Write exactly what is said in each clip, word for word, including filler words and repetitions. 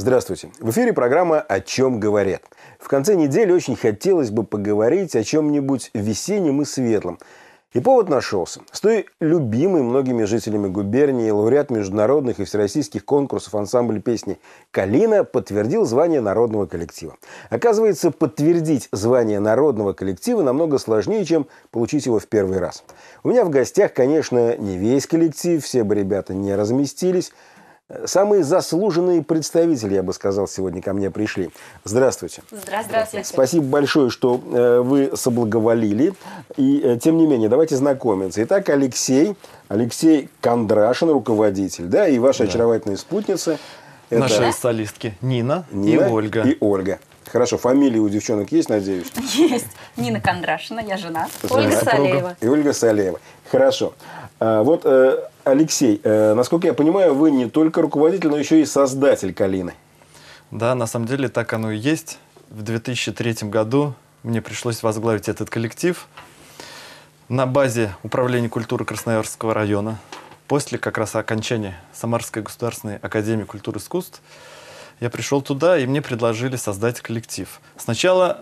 Здравствуйте. В эфире программа «О чем говорят». В конце недели очень хотелось бы поговорить о чем-нибудь весеннем и светлом. И повод нашелся. С той любимой многими жителями губернии лауреат международных и всероссийских конкурсов ансамбль песни «Калина» подтвердил звание народного коллектива. Оказывается, подтвердить звание народного коллектива намного сложнее, чем получить его в первый раз. У меня в гостях, конечно, не весь коллектив, все бы ребята не разместились. Самые заслуженные представители, я бы сказал, сегодня ко мне пришли. Здравствуйте. Здравствуйте. Спасибо большое, что э, вы соблаговолили. И, э, тем не менее, давайте знакомиться. Итак, Алексей, Алексей Кондрашин, руководитель, да, и ваша да. очаровательная спутница. Это... Наши солистки Нина, Нина и Ольга. И Ольга. Хорошо, фамилии у девчонок есть, надеюсь? Есть. Нина Кондрашина, я жена. Жена. Ольга Салеева. И Ольга Салеева. Хорошо. А, вот, э, Алексей, э, насколько я понимаю, вы не только руководитель, но еще и создатель «Калины». Да, на самом деле так оно и есть. В две тысячи третьем году мне пришлось возглавить этот коллектив на базе Управления культуры Красноярского района. После как раз окончания Самарской государственной академии культуры и искусств я пришел туда, и мне предложили создать коллектив. Сначала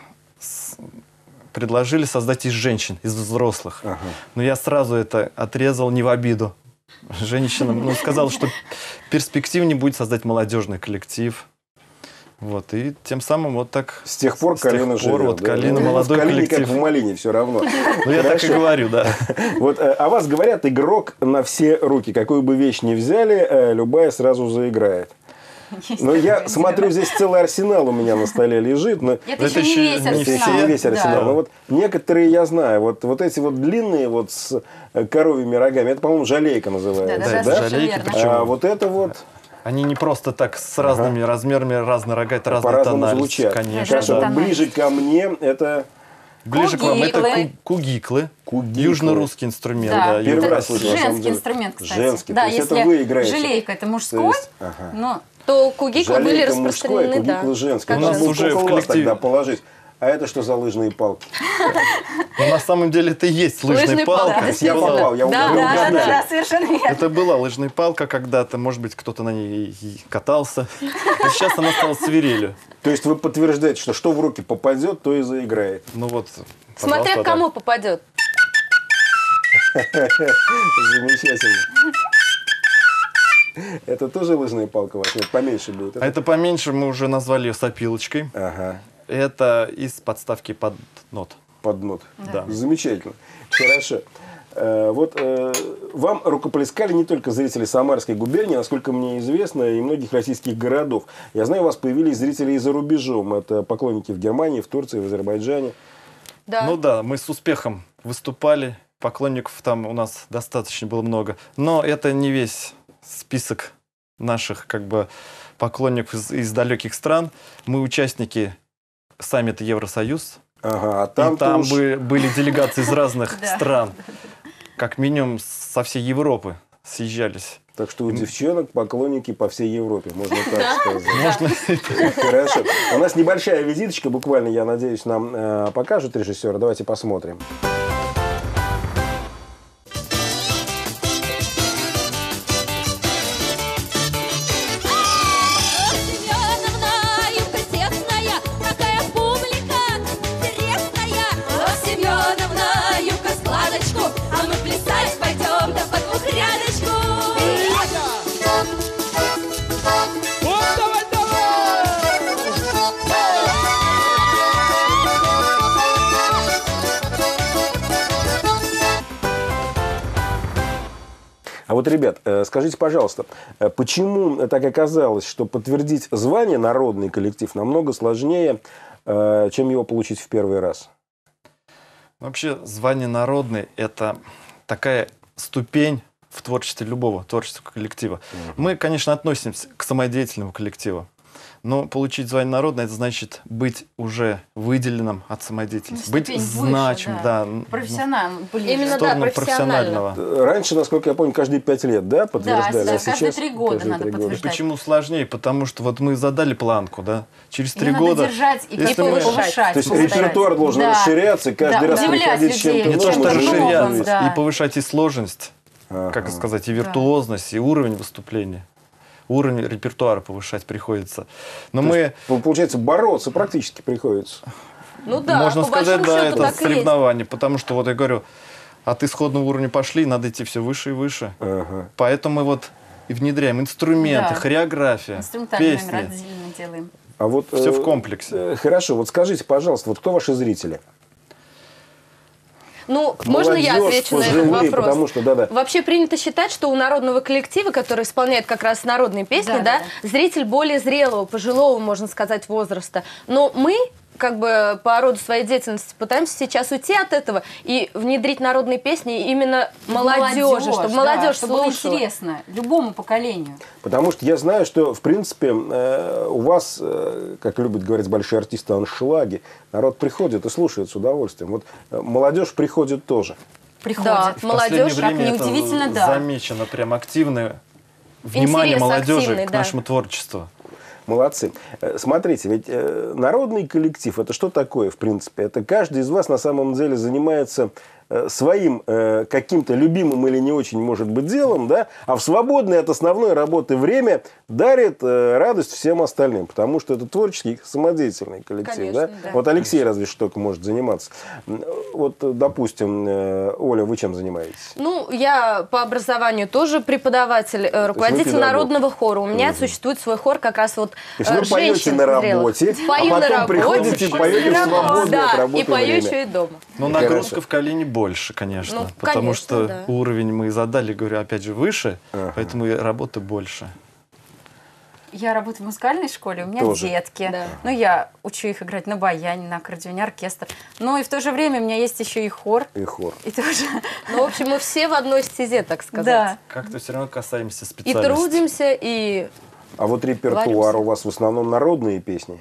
предложили создать из женщин, из взрослых. Ага. Но я сразу это отрезал не в обиду женщинам. Ну, сказал, что перспективнее будет создать молодежный коллектив. Вот, и тем самым вот так... С тех пор Калина живет. Вот, да? Калина, ну, молодой в Калине, коллектив. как в Малине, все равно. Ну, я так и говорю, да. Вот о вас говорят, игрок на все руки. Какую бы вещь ни взяли, любая сразу заиграет. Но я смотрю, здесь целый арсенал у меня на столе лежит. Но это, это еще не весь арсенал. Это еще не весь арсенал. Да. Но вот некоторые я знаю. Вот, вот эти вот длинные вот с коровьими рогами, это, по-моему, жалейка называется. Да, да, да, да? жалейки. А вот это вот... Они не просто так с разными ага. размерами, разные рога, это разные тональности. Конечно. Хорошо, да. Ближе ко мне это... Ближе кугиклы. к вам это кугиклы, кугиклы. Южно-русский инструмент. Да. Да, Первый раз слышу. Женский инструмент, кстати. Женский, да, то есть если это вы играете. Жалейка это мужской, то, есть, ага. но, то кугиклы были распространены. Мужской, а кугиклы женские. У нас уже в коллективе тогда положить. А это что за лыжные палки? Ну, на самом деле это и есть лыжная палка. Да, я попал, я да, да, да, да, совершенно верно. Это была лыжная палка когда-то, может быть, кто-то на ней катался. А сейчас она стала свирелью. То есть вы подтверждаете, что что в руки попадет, то и заиграет. Ну вот. Смотря кому попадет. Замечательно. Это тоже лыжная палка у вас? Нет, поменьше будет. А это поменьше, мы уже назвали ее сопилочкой. Ага. Это из подставки под нот. Под нот. Да. Замечательно. Хорошо. Вот вам рукоплескали не только зрители Самарской губернии, насколько мне известно, и многих российских городов. Я знаю, у вас появились зрители и за рубежом. Это поклонники в Германии, в Турции, в Азербайджане. Да. Ну да, мы с успехом выступали. Поклонников там у нас достаточно было много. Но это не весь список наших как бы поклонников из, из далеких стран. Мы участники саммита Евросоюз. Ага, а там, и там уж... бы, были делегации из разных стран. Как минимум со всей Европы съезжались. Так что у девчонок поклонники по всей Европе, можно так сказать. Можно. Хорошо. У нас небольшая визиточка, буквально, я надеюсь, нам э, покажут режиссера. Давайте посмотрим. А вот, ребят, скажите, пожалуйста, почему так оказалось, что подтвердить звание народный коллектив намного сложнее, чем его получить в первый раз? Вообще, звание народный – это такая ступень в творчестве любого творческого коллектива. Mm-hmm. Мы, конечно, относимся к самодеятельному коллективу. Но получить звание народное – это значит быть уже выделенным от самодеятельности. Быть выше, значимым, да. да. Профессиональным. Именно, да, профессионального. Раньше, насколько я помню, каждые пять лет, да, подтверждали? Да, а да, каждые три года каждые надо три подтверждать. года. Почему сложнее? Потому что вот мы задали планку, да, через три надо года… держать и если повышать. мы... повышать. То есть репертуар должен да. расширяться, и каждый да. раз приходить с чем-то не то, что расширяться, да. и повышать и сложность, ага. как сказать, и виртуозность, да. и уровень выступления. уровень репертуара повышать приходится. Но То мы... есть, получается, бороться практически приходится. Ну да, Можно по сказать, большому да, счету это так и есть. соревнование, потому что, вот я говорю, от исходного уровня пошли, надо идти все выше и выше. Ага. Поэтому мы вот и внедряем инструменты, Да. хореография, Инструментальный песни. номер отдельно делаем. А вот, Всё э, в комплексе. э, Хорошо, вот скажите, пожалуйста, вот кто ваши зрители? Ну, можно я Молодежь, отвечу на этот пожилые, вопрос? потому что, да-да. Вообще принято считать, что у народного коллектива, который исполняет как раз народные песни, Да, да, да, зритель более зрелого, пожилого, можно сказать, возраста. Но мы, как бы по роду своей деятельности, пытаемся сейчас уйти от этого и внедрить народные песни именно молодежи, чтобы да, молодежь чтобы было слушала. интересно любому поколению. Потому что я знаю, что, в принципе, э, у вас, э, как любят говорить большие артисты, аншлаги. Народ приходит и слушает с удовольствием. Вот э, молодежь приходит тоже. Приходит. Да, В молодежь, последнее как время ни это удивительно, да. замечено прям активное внимание Интерес молодежи активный, к да. нашему творчеству. Молодцы. Э, Смотрите, ведь э, народный коллектив – это что такое, в принципе? Это каждый из вас на самом деле занимается э, своим э, каким-то любимым или не очень, может быть, делом, да? А в свободное от основной работы время дарит э, радость всем остальным, потому что это творческий, самодеятельный коллектив. Конечно, да? да. Вот Алексей разве что только может заниматься. Вот, допустим, э, Оля, вы чем занимаетесь? Ну, я по образованию тоже преподаватель, э, руководитель педагог. народного хора. У меня существует свой хор как раз вот То есть вы э, поете женщин на зрелых. работе, Пою а на потом работе, приходите и поете в на работе. свободное от Да, работы и пою время. еще и дома. Но Хорошо. нагрузка в колене больше, конечно. Ну, потому конечно, что да. уровень мы задали, говорю, опять же, выше, Ага. поэтому и работы больше. Я работаю в музыкальной школе, у меня Тоже. детки. Да. Ну, я учу их играть на баяне, на аккордеоне, оркестр. Но и в то же время у меня есть еще и хор. И хор. И тоже, Ну, в общем, мы все в одной стезе, так сказать. да. Как-то все равно касаемся И специальности. трудимся, и, А вот репертуар Варимся. у вас в основном народные песни?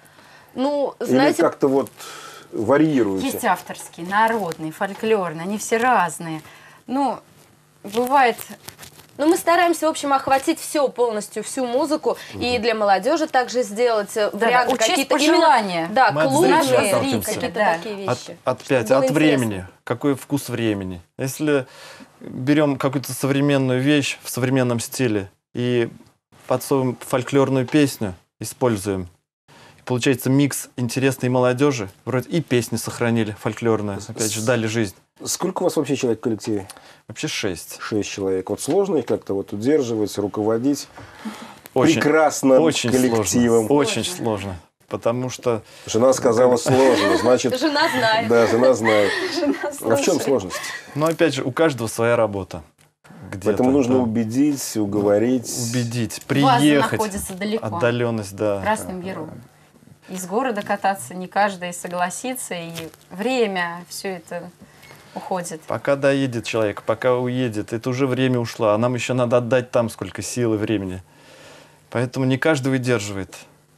ну, Или знаете, как-то вот варьируете? Есть авторские, народные, фольклорные, они все разные. Ну, бывает... ну, мы стараемся, в общем, охватить все полностью, всю музыку, и для молодежи также сделать э, варианты учесть какие-то пожелания. именно, да, Мы от клубные, зрителя отталкиваемся. какие-то Да. такие От, вещи. опять, Чтобы от было времени. интересно. Какой вкус времени. Если берем какую-то современную вещь в современном стиле и подсовываем фольклорную песню, используем, и получается микс интересной молодежи, вроде и песни сохранили фольклорные, опять же, дали жизнь. Сколько у вас вообще человек в коллективе? Вообще шесть. Шесть человек. Вот сложно их как-то вот удерживать, руководить Очень, прекрасным очень коллективом. сложно. Очень сложно. Потому что Жена сказала сложно, значит, Жена знает. да, жена знает. А в чем сложность? ну, опять же, у каждого своя работа. Где-то, Поэтому нужно да. убедить, уговорить. убедить, База приехать. находится далеко. Отдаленность, да. В Красном Яру. Из города кататься не каждый согласится, и время, все это уходит. Пока доедет человек, пока уедет, это уже время ушло, а нам еще надо отдать там сколько сил и времени. Поэтому не каждый выдерживает.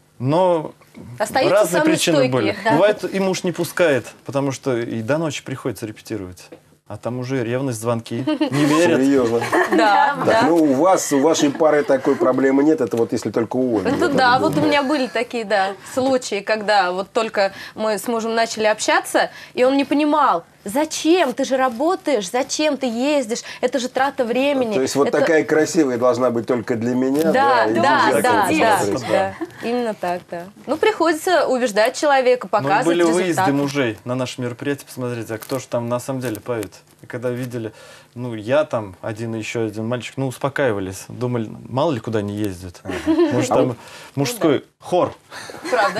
Но Остаются разные самые причины стойкие, были. да. Бывает, и муж не пускает, потому что и до ночи приходится репетировать. А там уже ревность, звонки. Не верят. Серьезно. Да, Так, да. ну у вас, у вашей пары такой проблемы нет, это вот если только у Ольги. Это Вот да, это вот у было. меня были такие, да, случаи, когда вот только мы с мужем начали общаться, и он не понимал, зачем, ты же работаешь, зачем ты ездишь, это же трата времени. То есть вот Это- такая красивая должна быть только для меня, Да, и да, нельзя да, кого-то да, смотреть. да, именно так, да. Ну, приходится убеждать человека, Ну, и показывать были выезды результаты. мужей на наше мероприятие, посмотрите, а кто же там на самом деле поет. И когда видели, ну, я там, один и еще один мальчик, ну, успокаивались. Думали, мало ли куда не ездят. Может, там мужской хор. Правда.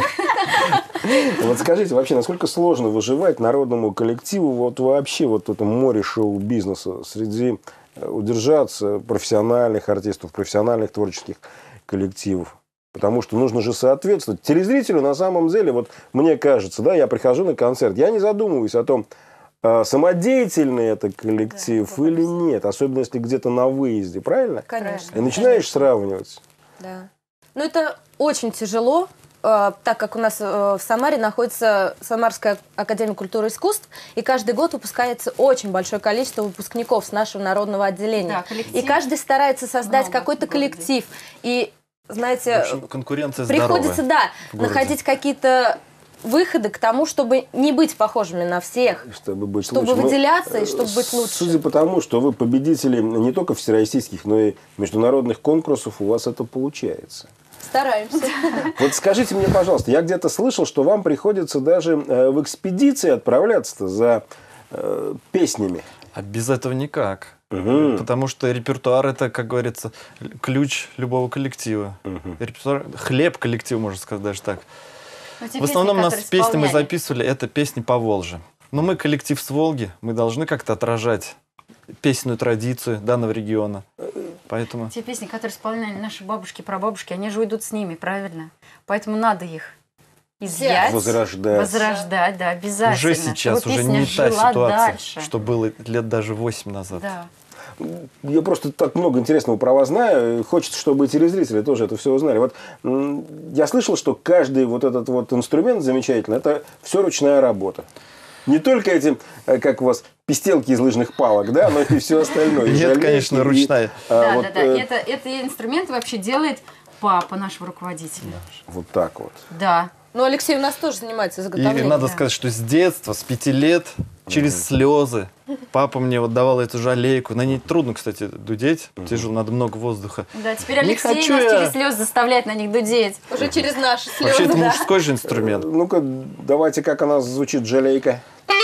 Вот скажите, вообще, насколько сложно выживать народному коллективу вот вообще вот в этом море шоу-бизнеса среди э, удержаться профессиональных артистов, профессиональных творческих коллективов? Потому что нужно же соответствовать. Телезрителю на самом деле, вот мне кажется, да, я прихожу на концерт, я не задумываюсь о том, э, самодеятельный это коллектив Да, или нет, особенно если где-то на выезде, правильно? Конечно. И начинаешь сравнивать. Да. Ну, это очень тяжело, э, так как у нас э, в Самаре находится Самарская академия культуры и искусств, и каждый год выпускается очень большое количество выпускников с нашего народного отделения. Да, коллектив. И каждый старается создать Много какой-то в городе. коллектив. И, В знаете, общем, конкуренция приходится, здоровая да, в городе. находить какие-то выходы к тому, чтобы не быть похожими на всех. Чтобы быть Чтобы лучше. выделяться Ну, и чтобы быть лучше. Судя по тому, что вы победители не только всероссийских, но и международных конкурсов, у вас это получается. Стараемся. Вот скажите мне, пожалуйста, я где-то слышал, что вам приходится даже э, в экспедиции отправляться за э, песнями. А без этого никак. Угу. Потому что репертуар — это, как говорится, ключ любого коллектива. Угу. Репертуар, хлеб коллектива, можно сказать даже так. Но те В основном у песни, нас которые песни мы исполняли. записывали, это песни по Волжье. Но мы коллектив с Волги, мы должны как-то отражать песенную традицию данного региона. Поэтому... Те песни, которые исполняли наши бабушки, прабабушки, они же уйдут с ними, правильно? Поэтому надо их изъять, Возрождать. возрождать, да, обязательно. Уже сейчас, чтобы уже песня не та жила ситуация, дальше. что было лет даже восемь назад. Да. Я просто так много интересного про вас знаю. Хочется, чтобы и телезрители тоже это все узнали. Вот м, я слышал, что каждый вот этот вот инструмент замечательный, это все ручная работа. Не только эти, э, как у вас, пистелки из лыжных палок, да, но и все остальное. И Нет, жалейки, конечно, и, ручная. а, Да, вот, да, да. э, Это, это инструмент вообще делает папа нашего руководителя. вот так вот. Да. Ну, Алексей у нас тоже занимается И изготовлением. надо да. сказать, что с детства, с пяти лет, через слезы, папа мне вот давал эту жалейку. На ней трудно, кстати, дудеть, тяжело, надо много воздуха. Да, теперь Не Алексей хочу нас я. через слезы заставляет на них дудеть. Уже через наши слезы. Вообще, это да. мужской же инструмент. Ну-ка, давайте, как она звучит, жалейка.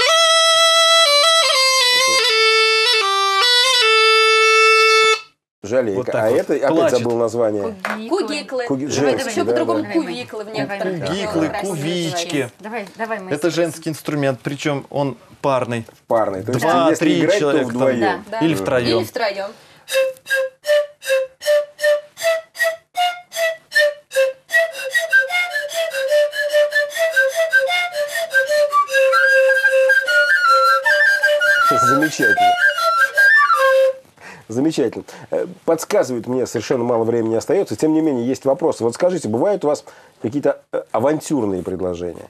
Жалейка. Вот так а вот. это, опять Плачет. забыл название. Кугиклы. Куги- Это женский, еще да, по-другому да. кувиклы в некоторых Давай, Кугиклы, регионах России. кувички. Давай, давай мы Это эти женский инструмент, причем он парный. Парный. То есть, Два, если три играть, человека то там. вдвоем. Да. Или Или втроем. втроем. Замечательно. Замечательно. Э, Подсказывают мне, совершенно мало времени остается. Тем не менее, есть вопросы. Вот скажите, бывают у вас какие-то э, авантюрные предложения?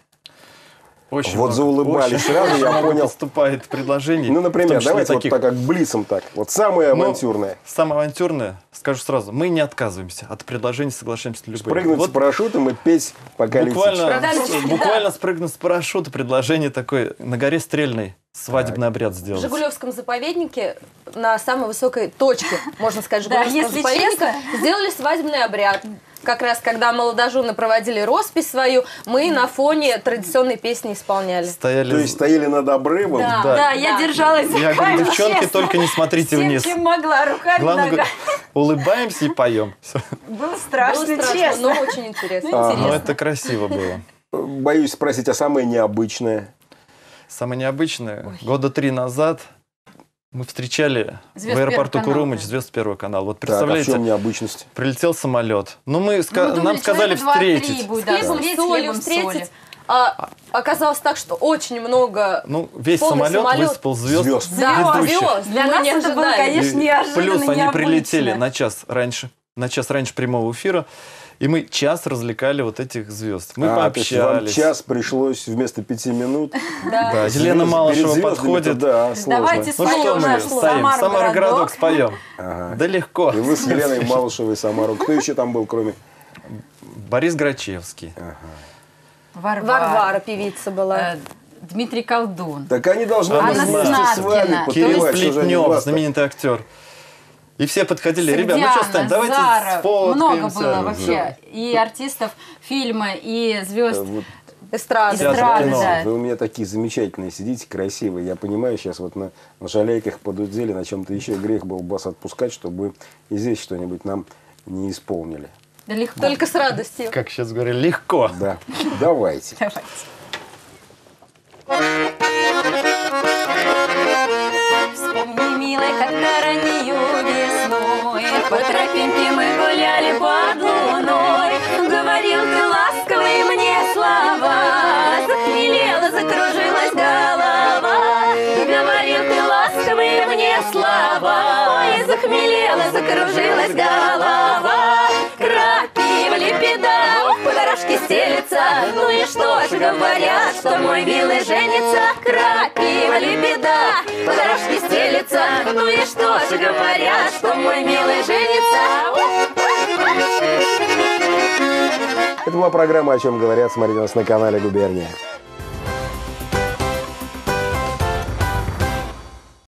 Очень Вот много, заулыбались очень сразу, я много понял. поступает предложений. Ну, в том например, числе давайте таких. вот так, как блицом так. Вот самое Ну, авантюрное. Самое авантюрное, скажу сразу, мы не отказываемся от предложений, соглашаемся на любые. Прыгнуть Вот с парашютом и петь пока летишь. буквально, Продали. буквально спрыгнуть с парашюта, предложение такое, на горе Стрельной свадебный обряд В сделать. Жигулевском заповеднике на самой высокой точке, можно сказать, Да, Жигулевского если заповедника сделали свадебный обряд. Как раз, когда молодожены проводили роспись свою, мы на фоне традиционной песни исполняли. Стояли... То есть стояли над обрывом. Да. Да. Да, я Да. держалась за Я говорю, камень, девчонки, честно. только не смотрите Всем, вниз. чем могла, руками, Главное, ногами. говорю, улыбаемся и поем. Всё. Было страшно, Было страшно, честно. но очень интересно. Ага. Но Интересно. это красиво было. Боюсь спросить, а самое необычное? Самое необычное, года три назад мы встречали Звезд в аэропорту Первого канала, Курумыч да. звезд Первого канала. Вот Так, а в представляете, чем необычность? прилетел самолет. Ну, мы ска- Мы думали, нам сказали человека два-три встретить. будет, С да, хлебом, встретить, с солью хлебом, встретить. солью. А оказалось так, что очень много Ну, весь Полный самолет, самолет. высыпал звезд. Звезд. Да, ведущих. звезд. Для Мы нас не это было, ожидали. конечно, И неожиданно, плюс они необычно. прилетели на час раньше, на час раньше прямого эфира, и мы час развлекали вот этих звезд. Мы А, то есть вам пообщались. час пришлось вместо пяти минут. Да. Да, Звезд- Елена перед Малышева звездами-то, подходит. Да, сложно. Давайте Ну что споем мы наш стоим? Самару Самара городок. городок споем. Ага. Да легко. И вы с Еленой Малышевой Самару. Кто еще там был, кроме... Борис Грачевский. Варвара. Варвара певица была. Э, Дмитрий Колдун. Так они должны Анна были вместе с Снаткина. вами Кирилл подпевать, что же они Плетнев, вас-то? знаменитый актер. И все подходили, ребят, ну что Средиана, ставим, давайте Зара. Много сфоткаемся. было вообще. И артистов фильма, и звезд. Вот Эстрада. Театр Эстрады, кино. да. вы у меня такие замечательные, сидите, красивые. Я понимаю, сейчас вот на, на жалейках подудели, на чем-то еще грех был вас отпускать, чтобы и здесь что-нибудь нам не исполнили. Да легко. Только с радостью. Как сейчас говорили, легко. Да, давайте. Давайте. Вспомни, милый, как-то раннюю весной по тропинке мы гуляли под луной. Говорил ты ласковые мне слова, захмелела, закружилась голова. Говорил ты ласковые мне слова, ой, захмелела, закружилась голова. Крапива, лебеда, ох, по дорожке стелется. Ну и что ж говорят, что мой милый женится. Крапива, лебеда, по дорожке стелется. Ну и что ж говорят, что мой милый женится. Это Это была программа «О чем говорят». Смотрите нас на канале «Губерния».